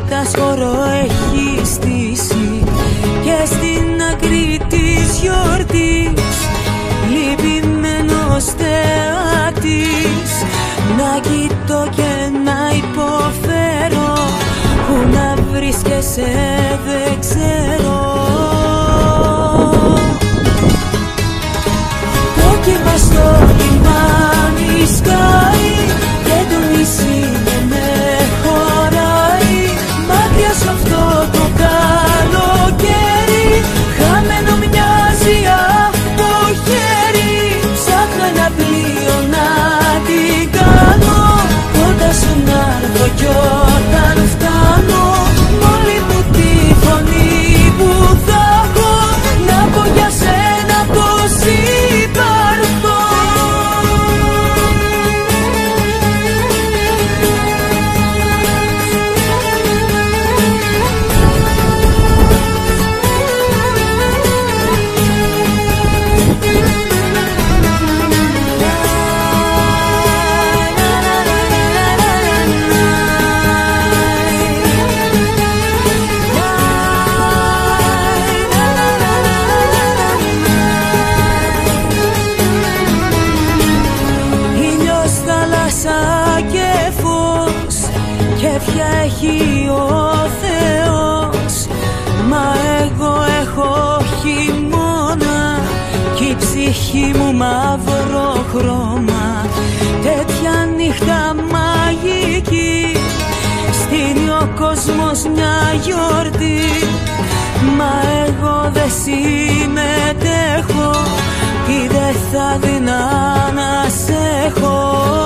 κατασχωρό έχει στήσει και στην άκρη της γιορτής λυπημένος θεατής να κοιτώ και να υποφέρω, που να βρίσκεσαι δεν ξέρω. Το κύμα στο λιμάνι σκάει και το νησί δεν με χωράει, μακριά σ' αυτό το καλοκαίρι χαμένο μοιάζει από χέρι. Ψάχνω ένα πλοίο να την κάνω, κοντά σου να έρθω κι όταν φτάνω μόλι μου τη φωνή που θα έχω να πω για σένα πως υπάρχω. Ποια έχει ο Θεός, μα εγώ έχω χειμώνα κι η ψυχή μου μαύρο χρώμα. Τέτοια νύχτα μαγική στείνει ο κόσμος μια γιορτή, μα εγώ δεν συμμετέχω, τι δεν θα δεινά να σ' έχω.